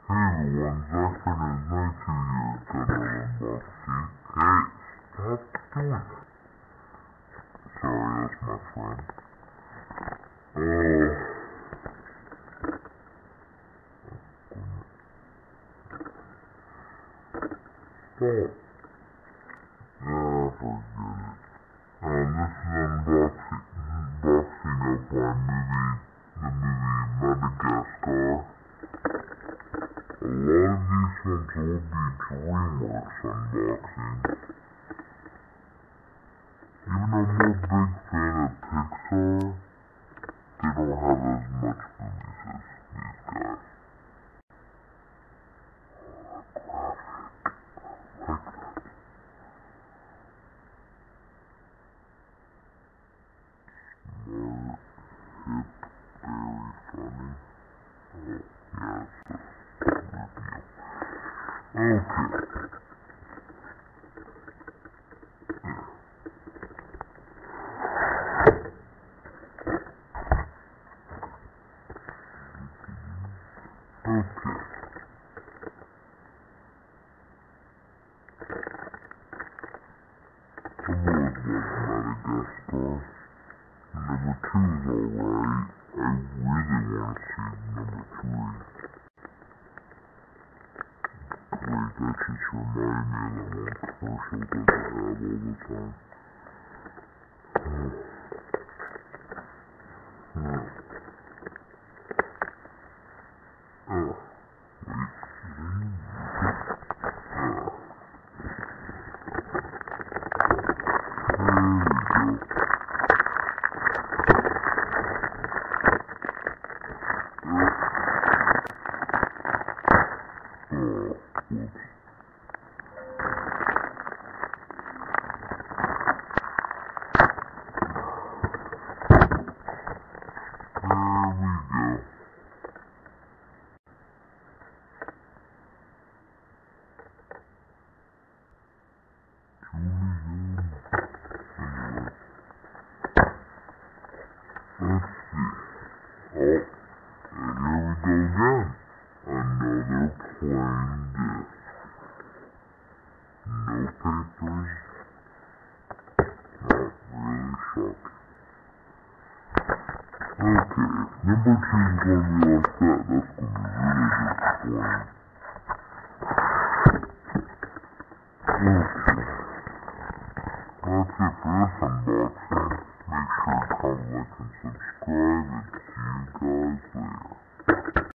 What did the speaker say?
Hey everyone, Zach from his 92-year Gunner unboxing. Hey, stop doing that. Sorry, that's my friend. Stop. Forget it. This is unboxing of the movie Madagascar. A lot of these ones will be DreamWorks unboxings. Even though I'm a big fan of Pixar, they don't have as much movies as these guys. Smart, hip, very funny. Yeah, it's a review. Okay. Okay. I've always loved Madagascar. Number 2 is alright. I really want to see number 3. Great, that just reminded me of that one commercial that I have all the time. Let's see. Oh, and here we go again. Another plain disc. No papers. Not really shocking. Okay, number 2 is going to be like that. That's going to be really disappointing.